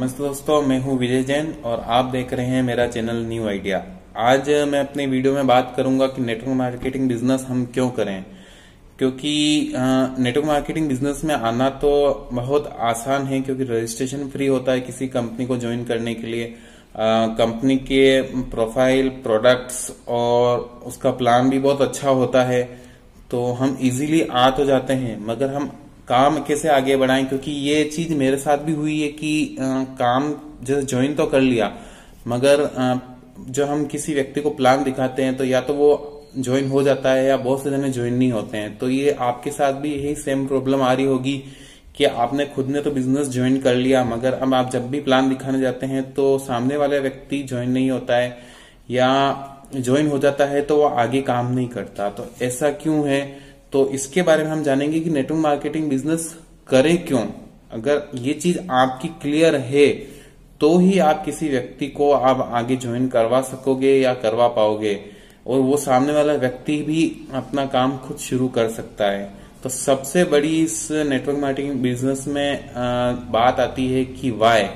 नमस्ते दोस्तों, मैं हूं विजय जैन और आप देख रहे हैं मेरा चैनल न्यू आइडिया। आज मैं अपने वीडियो में बात करूंगा कि नेटवर्क मार्केटिंग बिजनेस हम क्यों करें। क्योंकि नेटवर्क मार्केटिंग बिजनेस में आना तो बहुत आसान है, क्योंकि रजिस्ट्रेशन फ्री होता है किसी कंपनी को ज्वाइन करने के लिए। कंपनी के प्रोफाइल, प्रोडक्ट्स और उसका प्लान भी बहुत अच्छा होता है, तो हम इजीली आ तो जाते हैं। मगर हम काम कैसे आगे बढ़ाएं, क्योंकि ये चीज मेरे साथ भी हुई है कि काम जैसे ज्वाइन तो कर लिया, मगर जो हम किसी व्यक्ति को प्लान दिखाते हैं तो या तो वो ज्वाइन हो जाता है या बहुत से जने ज्वाइन नहीं होते हैं। तो ये आपके साथ भी यही सेम प्रॉब्लम आ रही होगी कि आपने खुद ने तो बिजनेस ज्वाइन कर लिया, मगर अब आप जब भी प्लान दिखाने जाते हैं तो सामने वाला व्यक्ति ज्वाइन नहीं होता है, या ज्वाइन हो जाता है तो वो आगे काम नहीं करता। तो ऐसा क्यों है, तो इसके बारे में हम जानेंगे कि नेटवर्क मार्केटिंग बिजनेस करें क्यों। अगर ये चीज आपकी क्लियर है तो ही आप किसी व्यक्ति को आप आगे ज्वाइन करवा सकोगे या करवा पाओगे, और वो सामने वाला व्यक्ति भी अपना काम खुद शुरू कर सकता है। तो सबसे बड़ी इस नेटवर्क मार्केटिंग बिजनेस में बात आती है कि वाई।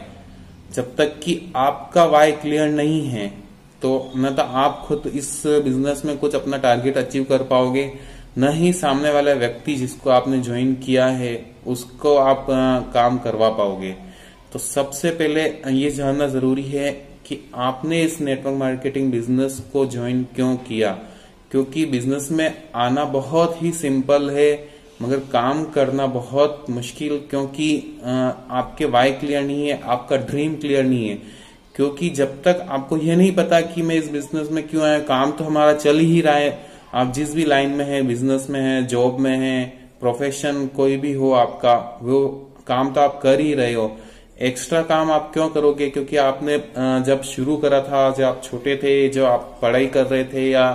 जब तक कि आपका वाई क्लियर नहीं है तो न तो आप खुद इस बिजनेस में कुछ अपना टारगेट अचीव कर पाओगे, न ही सामने वाला व्यक्ति जिसको आपने ज्वाइन किया है उसको आप काम करवा पाओगे। तो सबसे पहले ये जानना जरूरी है कि आपने इस नेटवर्क मार्केटिंग बिजनेस को ज्वाइन क्यों किया। क्योंकि बिजनेस में आना बहुत ही सिंपल है, मगर काम करना बहुत मुश्किल, क्योंकि आपके वाई क्लियर नहीं है, आपका ड्रीम क्लियर नहीं है। क्योंकि जब तक आपको यह नहीं पता कि मैं इस बिजनेस में क्यों आया, काम तो हमारा चल ही रहा है, आप जिस भी लाइन में है, बिजनेस में है, जॉब में है, प्रोफेशन कोई भी हो आपका, वो काम तो आप कर ही रहे हो। एक्स्ट्रा काम आप क्यों करोगे? क्योंकि आपने जब शुरू करा था, जब आप छोटे थे, जो आप पढ़ाई कर रहे थे या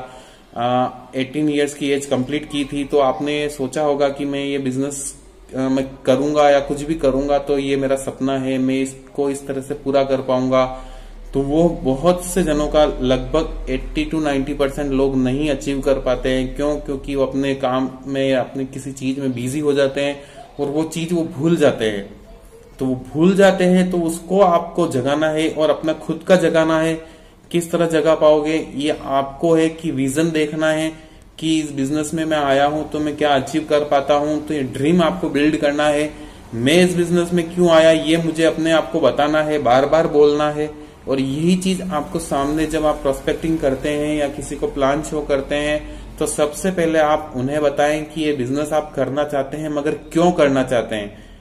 18 इयर्स की एज कंप्लीट की थी, तो आपने सोचा होगा कि मैं ये बिजनेस मैं करूंगा या कुछ भी करूंगा तो ये मेरा सपना है, मैं इसको इस तरह से पूरा कर पाऊंगा। तो वो बहुत से जनों का लगभग 80 to 90% लोग नहीं अचीव कर पाते हैं। क्यों? क्योंकि वो अपने काम में या अपने किसी चीज में बिजी हो जाते हैं और वो चीज वो भूल जाते हैं। तो वो भूल जाते हैं तो उसको आपको जगाना है और अपना खुद का जगाना है। किस तरह जगा पाओगे, ये आपको है कि विजन देखना है कि इस बिजनेस में मैं आया हूं तो मैं क्या अचीव कर पाता हूं। तो ये ड्रीम आपको बिल्ड करना है। मैं इस बिजनेस में क्यों आया, ये मुझे अपने आप को बताना है, बार बार बोलना है। और यही चीज आपको सामने जब आप प्रोस्पेक्टिंग करते हैं या किसी को प्लान शो करते हैं, तो सबसे पहले आप उन्हें बताएं कि ये बिजनेस आप करना चाहते हैं, मगर क्यों करना चाहते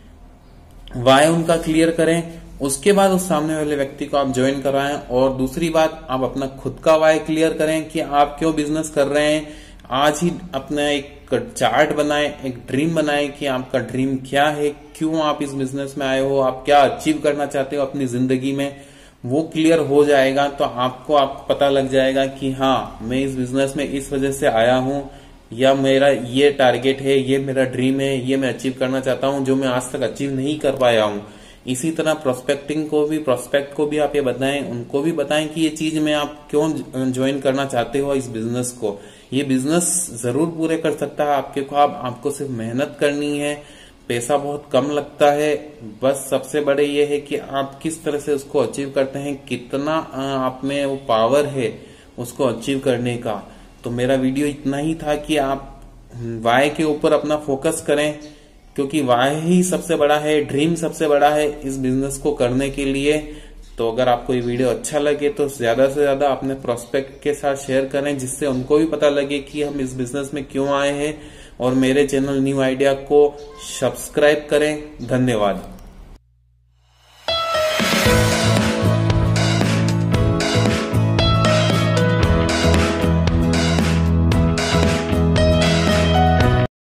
हैं, वाई उनका क्लियर करें। उसके बाद उस सामने वाले व्यक्ति को आप ज्वाइन कराएं। और दूसरी बात, आप अपना खुद का वाई क्लियर करें कि आप क्यों बिजनेस कर रहे हैं। आज ही अपना एक चार्ट बनाएं, एक ड्रीम बनाएं कि आपका ड्रीम क्या है, क्यों आप इस बिजनेस में आए हो, आप क्या अचीव करना चाहते हो अपनी जिंदगी में। वो क्लियर हो जाएगा तो आपको पता लग जाएगा कि हाँ, मैं इस बिजनेस में इस वजह से आया हूं, या मेरा ये टारगेट है, ये मेरा ड्रीम है, ये मैं अचीव करना चाहता हूं जो मैं आज तक अचीव नहीं कर पाया हूं। इसी तरह प्रोस्पेक्ट को भी आप ये बताएं, उनको भी बताएं कि ये चीज में आप क्यों ज्वाइन करना चाहते हो इस बिजनेस को। ये बिजनेस जरूर पूरे कर सकता है आपके ख्वाब, आपको सिर्फ मेहनत करनी है, पैसा बहुत कम लगता है। बस सबसे बड़े ये है कि आप किस तरह से उसको अचीव करते हैं, कितना आप में वो पावर है उसको अचीव करने का। तो मेरा वीडियो इतना ही था कि आप वाई के ऊपर अपना फोकस करें, क्योंकि वाई ही सबसे बड़ा है, ड्रीम सबसे बड़ा है इस बिजनेस को करने के लिए। तो अगर आपको ये वीडियो अच्छा लगे तो ज्यादा से ज्यादा अपने प्रोस्पेक्ट के साथ शेयर करें, जिससे उनको भी पता लगे कि हम इस बिजनेस में क्यों आए हैं। और मेरे चैनल न्यू आइडिया को सब्सक्राइब करें। धन्यवाद।